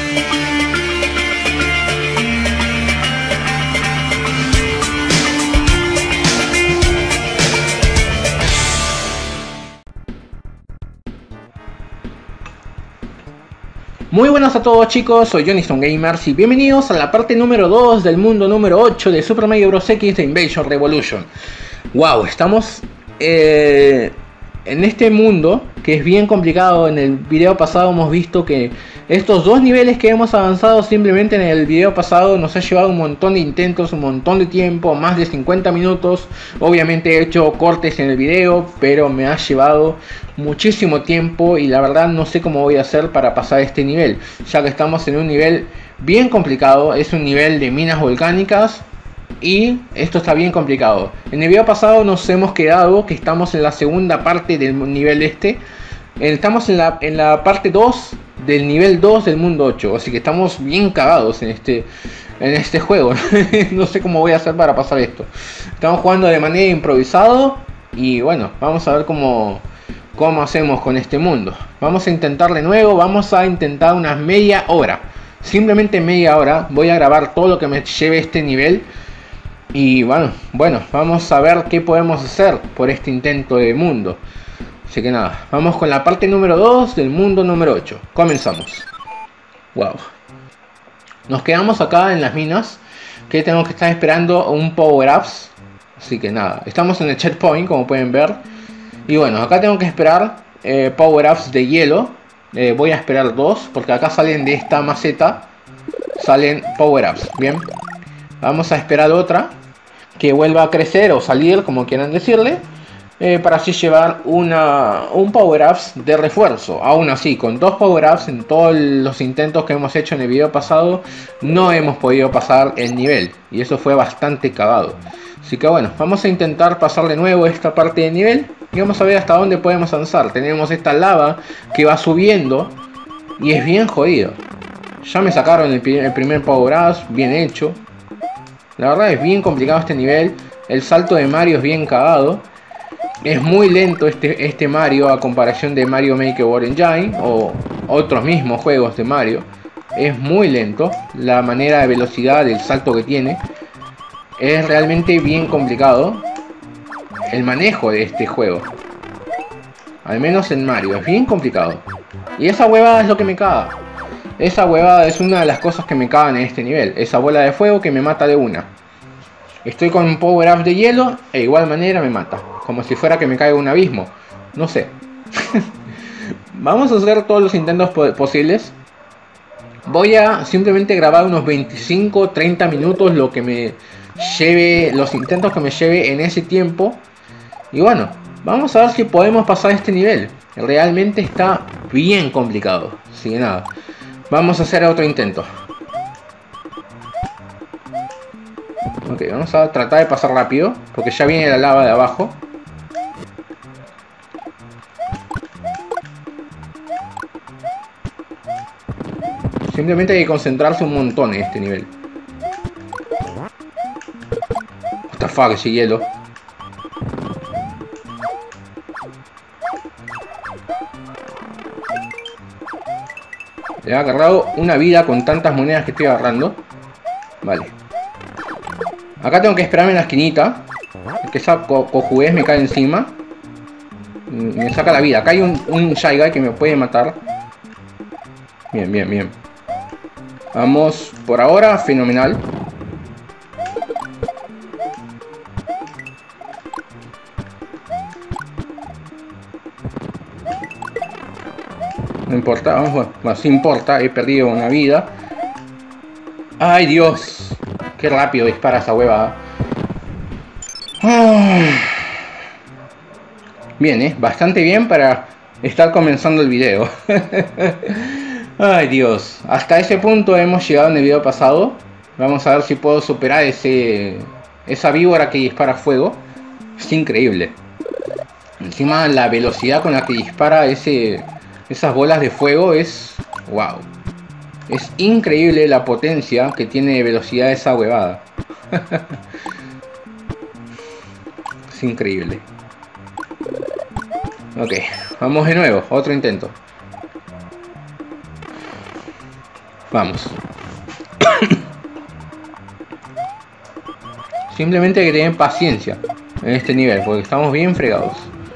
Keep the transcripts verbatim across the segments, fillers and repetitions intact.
Muy buenas a todos chicos, soy Johnnyson Gamers y bienvenidos a la parte número dos del mundo número ocho de Super Mario Bros. X de Invasion Revolution. Wow, estamos eh, en este mundo que es bien complicado. En el video pasado hemos visto que estos dos niveles que hemos avanzado simplemente en el video pasado nos ha llevado un montón de intentos, un montón de tiempo, más de cincuenta minutos. Obviamente he hecho cortes en el video, pero me ha llevado muchísimo tiempo y la verdad no sé cómo voy a hacer para pasar este nivel, ya que estamos en un nivel bien complicado. Es un nivel de minas volcánicas y esto está bien complicado. En el video pasado nos hemos quedado que estamos en la segunda parte del nivel este. Estamos en la, en la parte dos del nivel dos del mundo ocho, así que estamos bien cagados en este, en este juego. No sé cómo voy a hacer para pasar esto. Estamos jugando de manera improvisado y bueno, vamos a ver cómo, cómo hacemos con este mundo. Vamos a intentar de nuevo, vamos a intentar unas media hora. Simplemente media hora. Voy a grabar todo lo que me lleve este nivel. Y bueno, bueno, vamos a ver qué podemos hacer por este intento de mundo. Así que nada, vamos con la parte número dos del mundo número ocho. Comenzamos. Wow. Nos quedamos acá en las minas, que tenemos que estar esperando un power ups. Así que nada, estamos en el checkpoint, como pueden ver. Y bueno, acá tengo que esperar eh, power ups de hielo. eh, Voy a esperar dos, porque acá salen de esta maceta, salen power ups. Bien, vamos a esperar otra que vuelva a crecer o salir, como quieran decirle. Eh, para así llevar una, un power ups de refuerzo. Aún así, con dos power ups en todos los intentos que hemos hecho en el video pasado, no hemos podido pasar el nivel. Y eso fue bastante cagado. Así que bueno, vamos a intentar pasar de nuevo esta parte del nivel. Y vamos a ver hasta dónde podemos avanzar. Tenemos esta lava que va subiendo y es bien jodido. Ya me sacaron el, el primer power ups, bien hecho. La verdad es bien complicado este nivel. El salto de Mario es bien cagado. Es muy lento este, este Mario a comparación de Mario Maker Engine o otros mismos juegos de Mario. Es muy lento. La manera de velocidad del salto que tiene es realmente bien complicado. El manejo de este juego, al menos en Mario, es bien complicado. Y esa huevada es lo que me caga. Esa huevada es una de las cosas que me cagan en este nivel. Esa bola de fuego que me mata de una. Estoy con un power up de hielo e igual manera me mata. Como si fuera que me caiga un abismo. No sé. Vamos a hacer todos los intentos posibles. Voy a simplemente grabar unos veinticinco treinta minutos. Lo que me lleve. Los intentos que me lleve en ese tiempo. Y bueno, vamos a ver si podemos pasar este nivel. Realmente está bien complicado. Así que nada, vamos a hacer otro intento. Ok, vamos a tratar de pasar rápido, porque ya viene la lava de abajo. Simplemente hay que concentrarse un montón en este nivel. What the fuck, ese hielo. Le he agarrado una vida con tantas monedas que estoy agarrando. Vale. Acá tengo que esperarme en la esquinita. Que esa co cojuez me cae encima. Me saca la vida. Acá hay un, un Shy Guy que me puede matar. Bien, bien, bien. Vamos por ahora, fenomenal. No importa, vamos, bueno, más importa, he perdido una vida. ¡Ay, Dios! ¡Qué rápido dispara esa huevada! Bien, ¿eh? Bastante bien para estar comenzando el video. ¡Ay, Dios! Hasta ese punto hemos llegado en el video pasado. Vamos a ver si puedo superar ese esa víbora que dispara fuego. Es increíble. Encima la velocidad con la que dispara ese... esas bolas de fuego es... wow. Es increíble la potencia que tiene de velocidad esa huevada. Es increíble. Ok, vamos de nuevo, otro intento. Vamos. Simplemente hay que tener paciencia en este nivel, porque estamos bien fregados.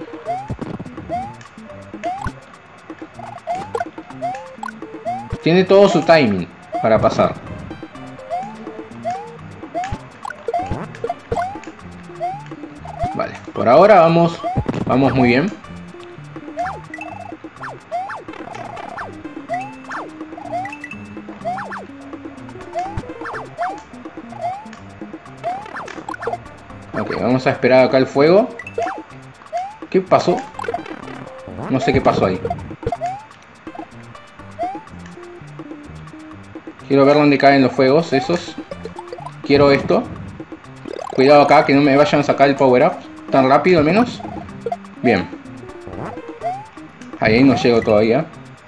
Tiene todo su timing para pasar. Vale, por ahora vamos, vamos muy bien. Ok, vamos a esperar acá el fuego. ¿Qué pasó? No sé qué pasó ahí. Quiero ver dónde caen los fuegos esos. Quiero esto. Cuidado acá, que no me vayan a sacar el power up tan rápido al menos. Bien. Ahí, ahí no llego todavía.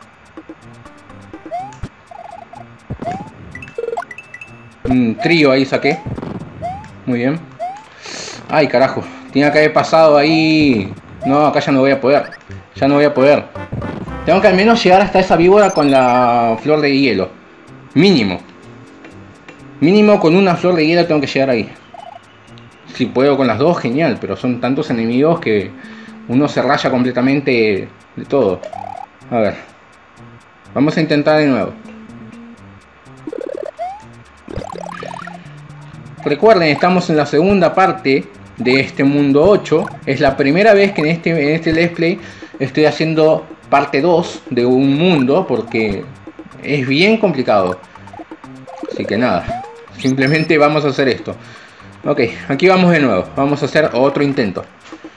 Un trío ahí saqué. Muy bien. Ay, carajo. Tenía que haber pasado ahí. No, acá ya no voy a poder. Ya no voy a poder. Tengo que al menos llegar hasta esa víbora con la flor de hielo. Mínimo. Mínimo con una flor de hielo tengo que llegar ahí. Si puedo con las dos, genial. Pero son tantos enemigos que uno se raya completamente de todo. A ver. Vamos a intentar de nuevo. Recuerden, estamos en la segunda parte de este mundo ocho. Es la primera vez que en este, en este let's play estoy haciendo parte dos de un mundo, porque es bien complicado. Así que nada, simplemente vamos a hacer esto. Ok, aquí vamos de nuevo. Vamos a hacer otro intento.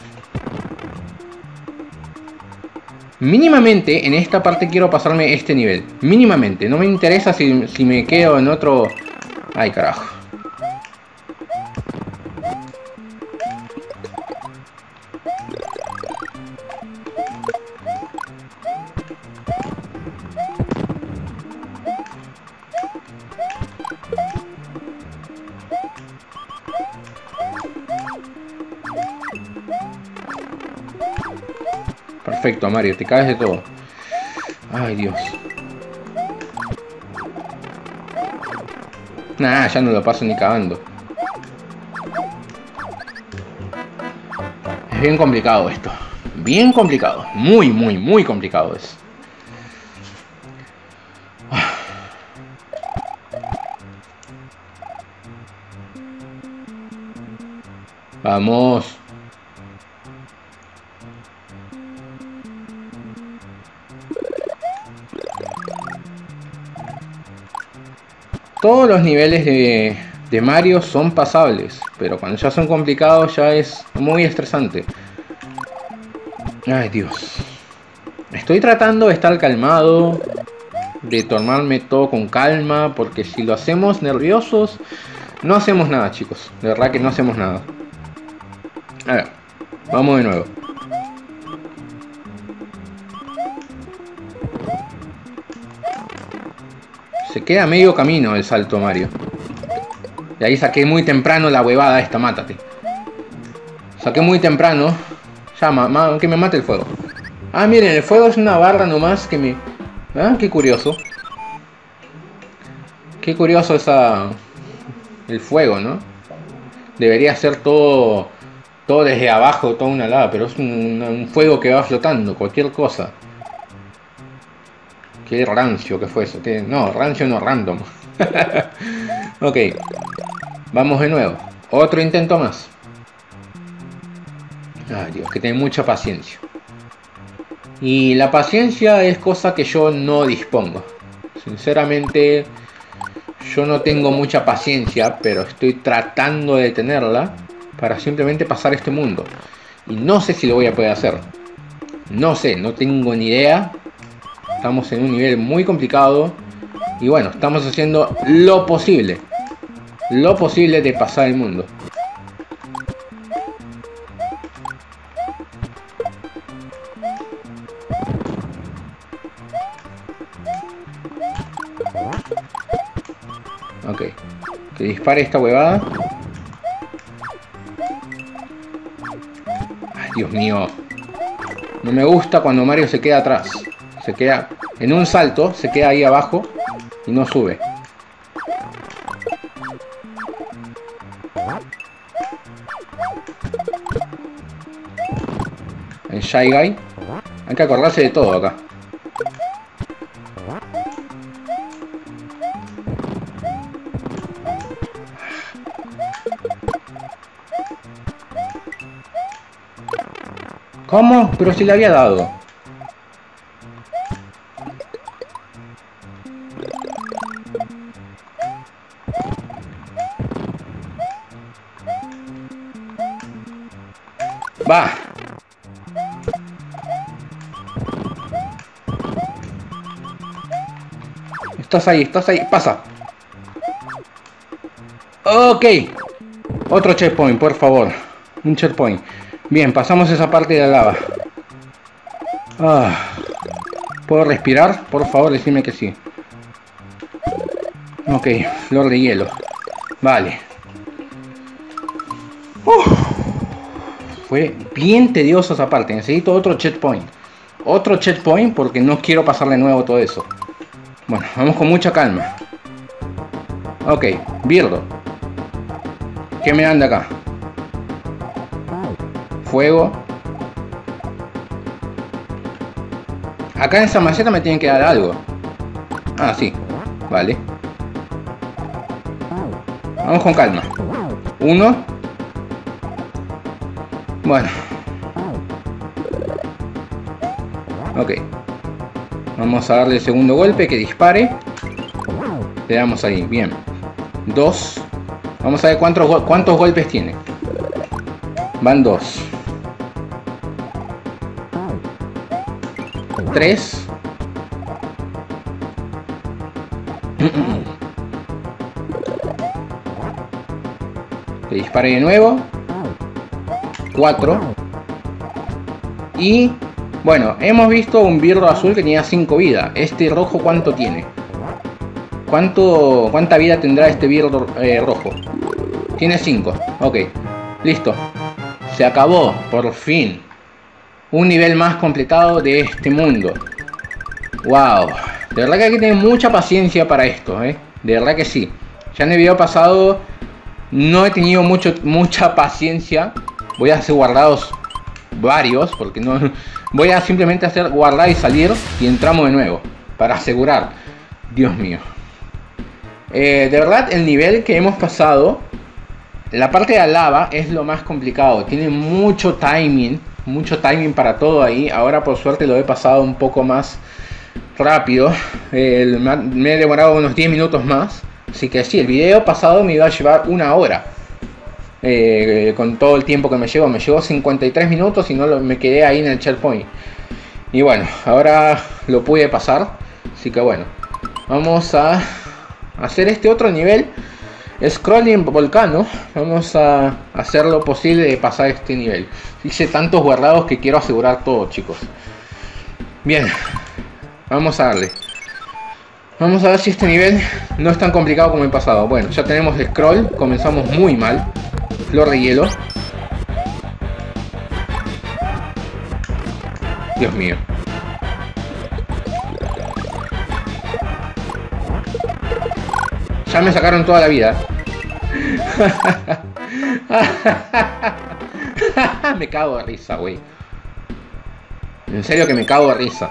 Mínimamente en esta parte quiero pasarme este nivel. Mínimamente, no me interesa si, si me quedo en otro... Ay, carajo. Perfecto, Mario, te caes de todo. Ay, Dios. Nah, ya no lo paso ni cagando. Es bien complicado esto. Bien complicado. Muy, muy, muy complicado es. Vamos. Todos los niveles de, de Mario son pasables, pero cuando ya son complicados ya es muy estresante. Ay, Dios. Estoy tratando de estar calmado, de tomarme todo con calma, porque si lo hacemos nerviosos, no hacemos nada, chicos. De verdad que no hacemos nada. A ver, vamos de nuevo. Se queda medio camino el salto, Mario. Y ahí saqué muy temprano la huevada esta, mátate. Saqué muy temprano. Ya, ma, ma, que me mate el fuego. Ah, miren, el fuego es una barra nomás que me... Ah, qué curioso. Qué curioso esa... El fuego, ¿no? Debería ser todo... Todo desde abajo, toda una lava. Pero es un, un fuego que va flotando, cualquier cosa. Qué rancio que fue eso. No, rancio no, random. Ok. Vamos de nuevo. Otro intento más. Ay, Dios, que tener mucha paciencia. Y la paciencia es cosa que yo no dispongo. Sinceramente, yo no tengo mucha paciencia, pero estoy tratando de tenerla para simplemente pasar este mundo. Y no sé si lo voy a poder hacer. No sé, no tengo ni idea. Estamos en un nivel muy complicado. Y bueno, estamos haciendo lo posible. Lo posible de pasar el mundo. Ok. Que dispare esta huevada. Ay, Dios mío. No me gusta cuando Mario se queda atrás. Se queda en un salto, se queda ahí abajo. y no sube. El Shy Guy. Hay que acordarse de todo acá. ¿Cómo? Pero si le había dado. Va. Estás ahí, estás ahí. Pasa. Ok. Otro checkpoint, por favor. Un checkpoint. Bien, pasamos esa parte de la lava. Ah. ¿Puedo respirar? Por favor, decime que sí. Ok, flor de hielo. Vale. Uf. Fue bien tedioso esa parte. Necesito otro checkpoint. Otro checkpoint porque no quiero pasar de nuevo todo eso. Bueno, vamos con mucha calma. Ok, Birdo. ¿Qué me dan de acá? Fuego. Acá en esa maceta me tienen que dar algo. Ah, sí. Vale. Vamos con calma. Uno. Bueno. Ok. Vamos a darle el segundo golpe que dispare. Le damos ahí. Bien. Dos. Vamos a ver cuántos, cuántos golpes tiene. Van dos. Tres. Que dispare de nuevo. Cuatro. Y bueno, hemos visto un birro azul que tenía cinco vidas. Este rojo, ¿cuánto tiene? ¿Cuánto, ¿Cuánta vida tendrá este birro eh, rojo? Tiene cinco. Ok, listo. Se acabó, por fin. Un nivel más completado de este mundo. Wow. De verdad que hay que tener mucha paciencia para esto, ¿eh? De verdad que sí. Ya en el video pasado no he tenido mucho, mucha paciencia. Voy a hacer guardados varios, porque no... Voy a simplemente hacer guardar y salir y entramos de nuevo, para asegurar. Dios mío. Eh, de verdad, el nivel que hemos pasado, la parte de la lava es lo más complicado. Tiene mucho timing, mucho timing para todo ahí. Ahora por suerte lo he pasado un poco más rápido. Eh, me he demorado unos diez minutos más. Así que sí, el video pasado me iba a llevar una hora. Eh, con todo el tiempo que me llevó, me llevó cincuenta y tres minutos y no lo, me quedé ahí en el checkpoint. Y bueno, ahora lo pude pasar. Así que bueno, vamos a hacer este otro nivel. Scrolling Volcano. Vamos a hacer lo posible de pasar este nivel. Hice tantos guardados que quiero asegurar todo, chicos. Bien, vamos a darle. Vamos a ver si este nivel no es tan complicado como el pasado. Bueno, ya tenemos el scroll. Comenzamos muy mal. Flor de hielo. Dios mío. Ya me sacaron toda la vida. Me cago de risa, güey. En serio que me cago de risa.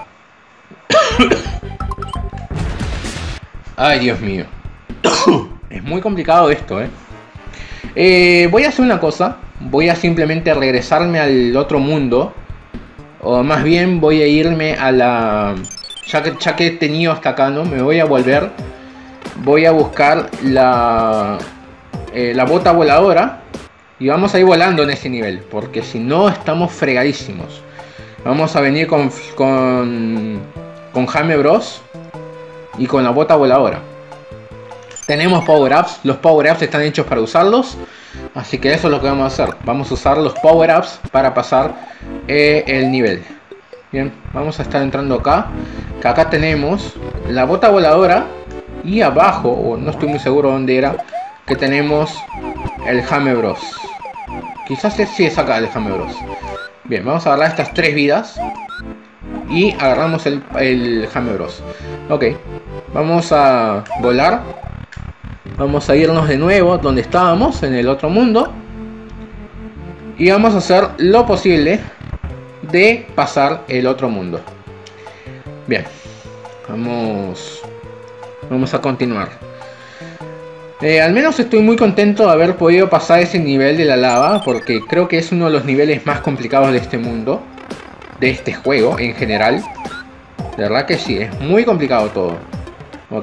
Ay, Dios mío. Es muy complicado esto, ¿eh? Eh, voy a hacer una cosa. Voy a simplemente regresarme al otro mundo. O más bien voy a irme a la... Ya que, ya que he tenido hasta acá, ¿no? Me voy a volver. Voy a buscar la... Eh, la bota voladora. Y vamos a ir volando en ese nivel. Porque si no, estamos fregadísimos. Vamos a venir con... Con, con Jaime Bros. Y con la bota voladora. Tenemos power-ups. Los power-ups están hechos para usarlos. Así que eso es lo que vamos a hacer. Vamos a usar los power-ups para pasar eh, el nivel. Bien, vamos a estar entrando acá. Que acá tenemos la bota voladora. Y abajo, o no estoy muy seguro dónde era, que tenemos el Jaime Bros. Quizás sí es acá el Jaime Bros. Bien, vamos a agarrar estas tres vidas. Y agarramos el, el Jaime Bros. Ok. Vamos a volar. Vamos a irnos de nuevo donde estábamos, en el otro mundo. Y vamos a hacer lo posible de pasar el otro mundo. Bien. Vamos... Vamos a continuar. Eh, al menos estoy muy contento de haber podido pasar ese nivel de la lava, porque creo que es uno de los niveles más complicados de este mundo, de este juego en general. De verdad que sí, es muy complicado todo. Ok.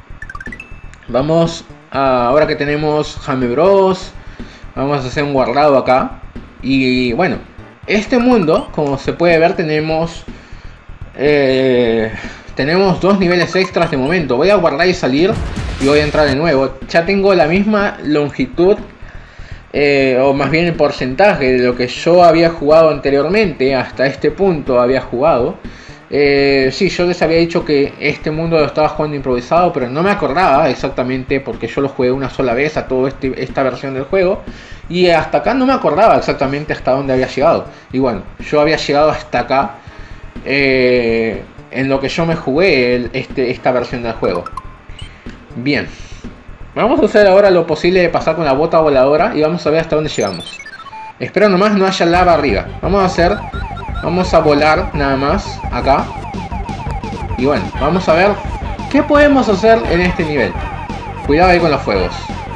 Vamos a, ahora que tenemos Jame Bros, vamos a hacer un guardado acá. Y bueno, este mundo, como se puede ver, tenemos eh, tenemos dos niveles extras de momento. Voy a guardar y salir y voy a entrar de nuevo. Ya tengo la misma longitud, eh, o más bien el porcentaje de lo que yo había jugado anteriormente. Hasta este punto había jugado. Eh, sí, yo les había dicho que este mundo lo estaba jugando improvisado, pero no me acordaba exactamente porque yo lo jugué una sola vez a toda este, esta versión del juego. Y hasta acá no me acordaba exactamente hasta dónde había llegado. Y bueno, yo había llegado hasta acá, eh, en lo que yo me jugué el, este, esta versión del juego. Bien, vamos a hacer ahora lo posible de pasar con la bota voladora y vamos a ver hasta dónde llegamos. Espero nomás no haya lava arriba. Vamos a hacer, vamos a volar nada más acá. Y bueno, vamos a ver qué podemos hacer en este nivel. Cuidado ahí con los fuegos.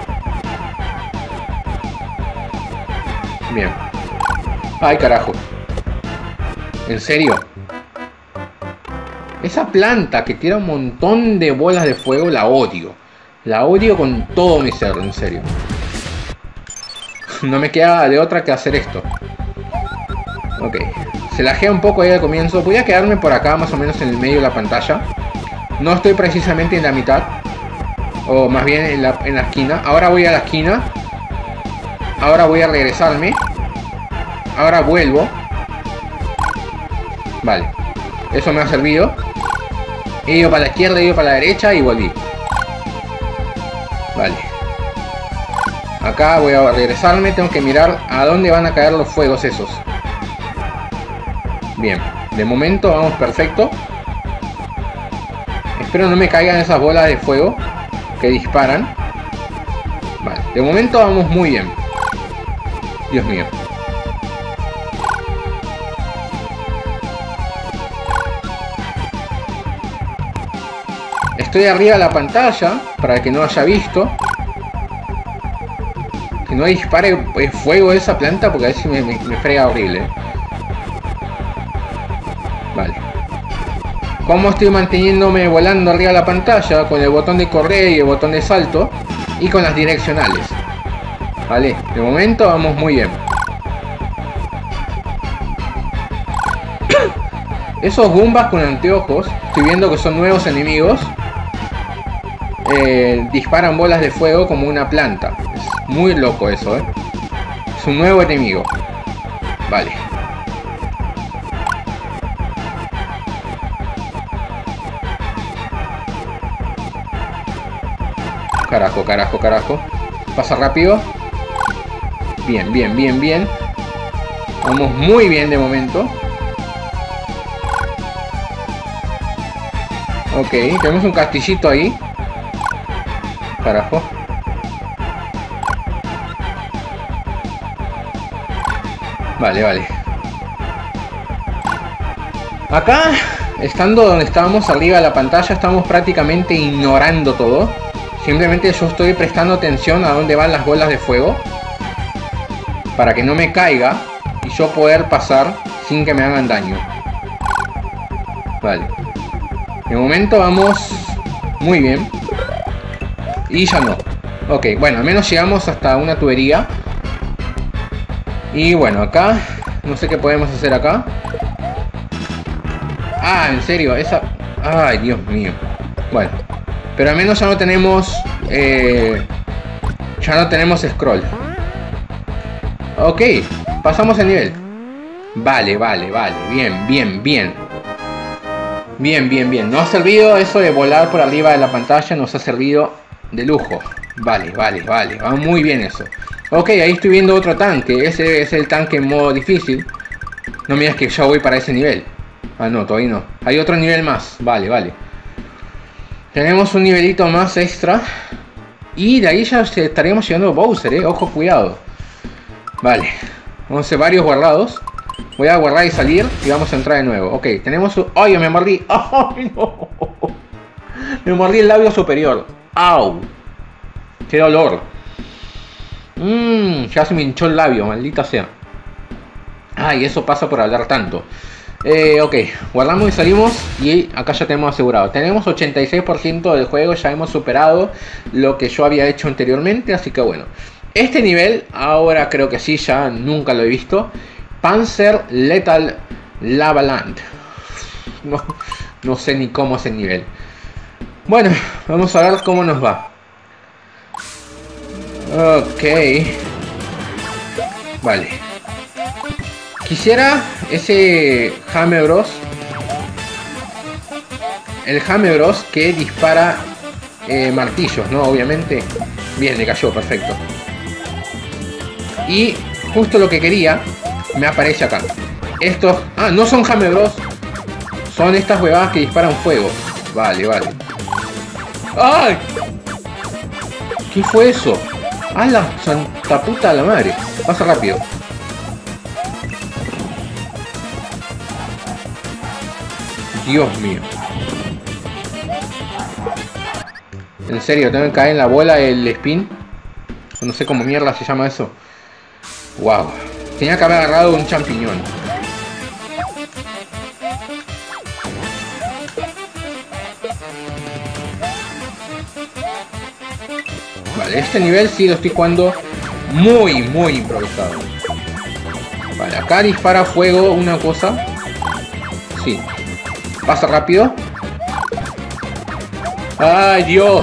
Bien. Ay, carajo. ¿En serio? Esa planta que tira un montón de bolas de fuego la odio. La odio con todo mi ser, en serio. No me queda de otra que hacer esto. Ok. Se lajea un poco ahí al comienzo. Voy a quedarme por acá, más o menos en el medio de la pantalla. No estoy precisamente en la mitad. O más bien en la, en la esquina. Ahora voy a la esquina. Ahora voy a regresarme. Ahora vuelvo. Vale. Eso me ha servido. He ido para la izquierda, he ido para la derecha y volví. Vale. Acá voy a regresarme. Tengo que mirar a dónde van a caer los fuegos esos. Bien. De momento vamos perfecto. Espero no me caigan esas bolas de fuego que disparan. Vale. De momento vamos muy bien. Dios mío. Estoy arriba de la pantalla para que no haya visto. Que no dispare fuego esa planta porque a veces me, me, me frega horrible. Vale. Como estoy manteniéndome volando arriba de la pantalla con el botón de correr y el botón de salto y con las direccionales. Vale, de momento vamos muy bien. Esos Goombas con anteojos, estoy viendo que son nuevos enemigos. Eh, disparan bolas de fuego como una planta. Es muy loco eso, ¿eh? Es un nuevo enemigo. Vale. Carajo, carajo, carajo. Pasa rápido. Bien, bien, bien, bien. Vamos muy bien de momento. Ok, tenemos un castillito ahí. Carajo. Vale, vale. Acá, estando donde estábamos arriba de la pantalla, estamos prácticamente ignorando todo. Simplemente yo estoy prestando atención a dónde van las bolas de fuego. Para que no me caiga y yo poder pasar sin que me hagan daño. Vale. De momento vamos muy bien. Y ya no. Ok, bueno, al menos llegamos hasta una tubería. Y bueno, acá no sé qué podemos hacer acá. Ah, en serio, esa... Ay, Dios mío. Bueno, pero al menos ya no tenemos eh... Ya no tenemos scroll. Ok, pasamos el nivel. Vale, vale, vale. Bien, bien, bien. Bien, bien, bien. Nos ha servido eso de volar por arriba de la pantalla. Nos ha servido de lujo. Vale, vale, vale. Va muy bien eso. Ok, ahí estoy viendo otro tanque. Ese es el tanque en modo difícil. No me digas que ya voy para ese nivel. Ah, no, todavía no. Hay otro nivel más. Vale, vale. Tenemos un nivelito más extra. Y de ahí ya estaríamos llegando a Bowser, eh. Ojo, cuidado. Vale. Vamos a hacer varios guardados. Voy a guardar y salir. Y vamos a entrar de nuevo. Ok, tenemos un... ¡Ay, me mordí! ¡Ay, no! Me mordí el labio superior. ¡Au! ¡Qué dolor! Mmm, ya se me hinchó el labio, maldita sea. Ay, eso pasa por hablar tanto. Eh, ok, guardamos y salimos. Y acá ya tenemos asegurado. Tenemos ochenta y seis por ciento del juego. Ya hemos superado lo que yo había hecho anteriormente. Así que bueno. Este nivel, ahora creo que sí, ya nunca lo he visto. Panzer Lethal Lava Land. No, no sé ni cómo es el nivel. Bueno, vamos a ver cómo nos va. Ok. Vale. Quisiera ese Hammer Bros. El Hammer Bros que dispara eh, martillos, ¿no? Obviamente. Bien, le cayó, perfecto. Y justo lo que quería me aparece acá. Estos... Ah, no son Hammer Bros. Son estas huevadas que disparan fuego. Vale, vale. ¡Ay! ¿Qué fue eso? ¡Ah, la santa puta de la madre! Pasa rápido. Dios mío. En serio, tengo que caer en la bola el spin. No sé cómo mierda se llama eso. Wow. Tenía que haber agarrado un champiñón. Vale, este nivel sí lo estoy jugando muy, muy improvisado. Vale, acá dispara fuego una cosa. Sí. Pasa rápido. ¡Ay, Dios!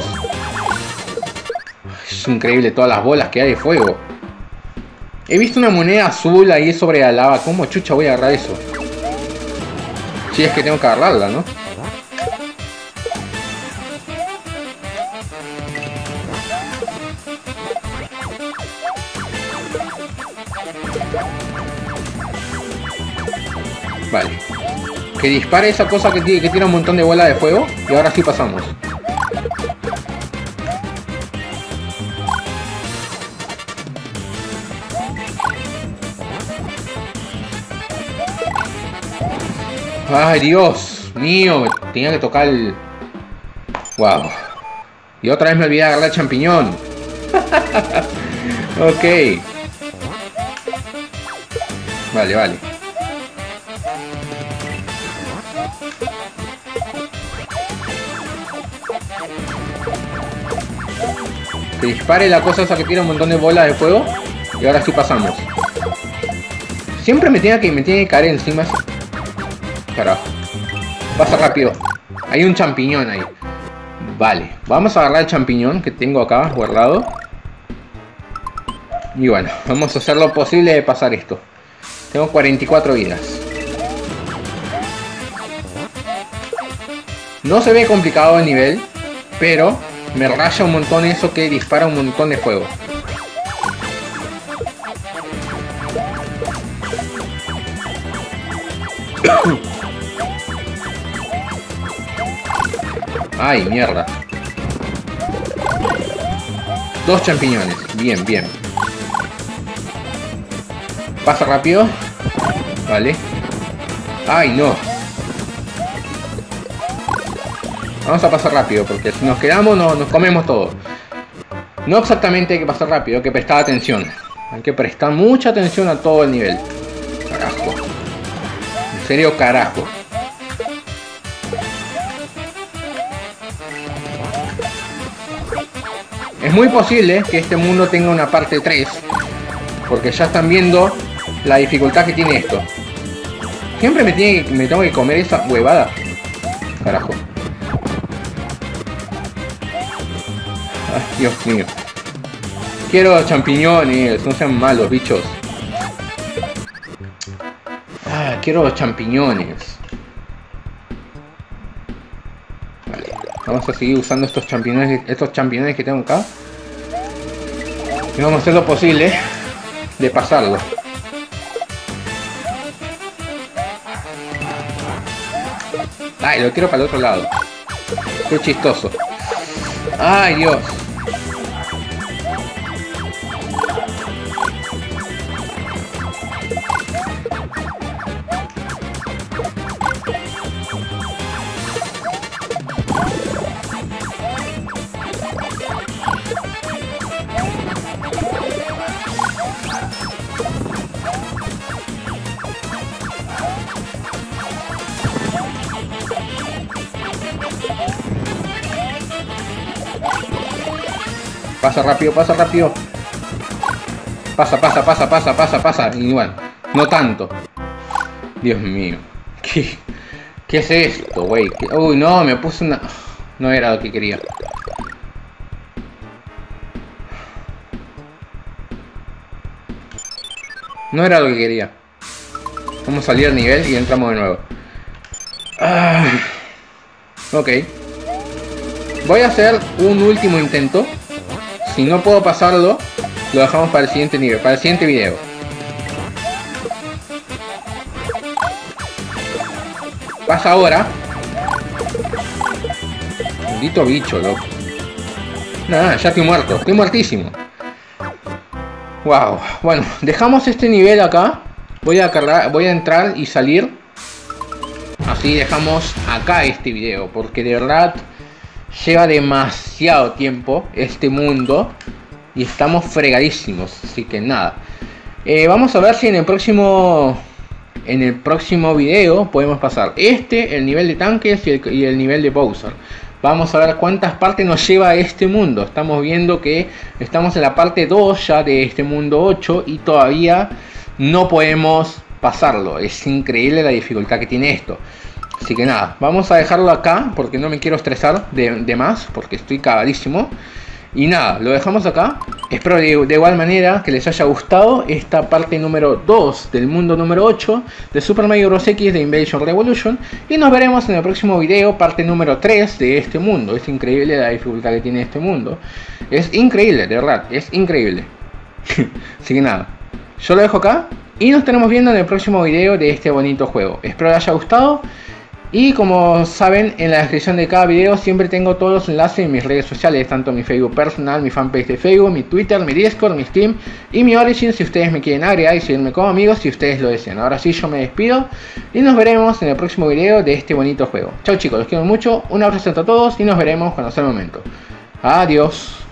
Es increíble todas las bolas que hay de fuego. He visto una moneda azul ahí sobre la lava. ¿Cómo chucha voy a agarrar eso? Si es que tengo que agarrarla, ¿no? Vale. Que dispare esa cosa que, que tira un montón de bola de fuego. Y ahora sí pasamos. Ay, Dios mío, tenía que tocar el... Wow. Y otra vez me olvidé de agarrar el champiñón. Ok. Vale, vale. Que dispare la cosa esa que tira un montón de bolas de fuego. Y ahora sí pasamos. Siempre me tiene que, me tiene que caer encima. Carajo. Pasa rápido. Hay un champiñón ahí. Vale. Vamos a agarrar el champiñón que tengo acá guardado. Y bueno, vamos a hacer lo posible de pasar esto. Tengo cuarenta y cuatro vidas. No se ve complicado el nivel, pero me raya un montón eso que dispara un montón de fuego. Ay, mierda. Dos champiñones. Bien, bien. Pasa rápido. Vale. Ay, no. Vamos a pasar rápido, porque si nos quedamos no, nos comemos todo. No exactamente hay que pasar rápido, hay que prestar atención. Hay que prestar mucha atención a todo el nivel. Carajo. En serio, carajo. Es muy posible que este mundo tenga una parte tres. Porque ya están viendo la dificultad que tiene esto. Siempre me, tiene, me tengo que comer esa huevada. Carajo. Ay, Dios mío. Quiero champiñones, no sean malos, bichos. Ah, quiero los champiñones. Vale. Vamos a seguir usando estos champiñones, estos champiñones que tengo acá. Y vamos a hacer lo posible de pasarlo. Ay, lo quiero para el otro lado. Qué chistoso. Ay, Dios. Pasa rápido, pasa rápido. Pasa, pasa, pasa, pasa, pasa, pasa. Igual, no tanto. Dios mío. ¿Qué, qué es esto, güey? Uy, no, me puse una... No era lo que quería. No era lo que quería. Vamos a salir al nivel y entramos de nuevo. Ah, ok. Voy a hacer un último intento. Si no puedo pasarlo, lo dejamos para el siguiente nivel, para el siguiente video. Pasa ahora. Maldito bicho, loco. Nada, ya estoy muerto, estoy muertísimo. Wow, bueno, dejamos este nivel acá. Voy a cargar, voy a entrar y salir. Así dejamos acá este video, porque de verdad lleva demasiado tiempo este mundo y estamos fregadísimos, así que nada. Eh, vamos a ver si en el próximo en el próximo video podemos pasar este, el nivel de tanques y el, y el nivel de Bowser. Vamos a ver cuántas partes nos lleva este mundo. Estamos viendo que estamos en la parte dos ya de este mundo ocho y todavía no podemos pasarlo. Es increíble la dificultad que tiene esto. Así que nada, vamos a dejarlo acá porque no me quiero estresar de, de más, porque estoy cagadísimo. Y nada, lo dejamos acá. Espero de, de igual manera que les haya gustado esta parte número dos del mundo número ocho de Super Mario Bros. X de Invasion Revolution. Y nos veremos en el próximo video, parte número tres de este mundo. Es increíble la dificultad que tiene este mundo. Es increíble, de verdad, es increíble. Así que nada, yo lo dejo acá y nos estaremos viendo en el próximo video de este bonito juego. Espero les haya gustado. Y como saben, en la descripción de cada video siempre tengo todos los enlaces en mis redes sociales, tanto mi Facebook personal, mi fanpage de Facebook, mi Twitter, mi Discord, mi Steam y mi Origin, si ustedes me quieren agregar y seguirme como amigos si ustedes lo desean. Ahora sí, yo me despido y nos veremos en el próximo video de este bonito juego. Chao chicos, los quiero mucho, un abrazo a todos y nos veremos cuando sea el momento. Adiós.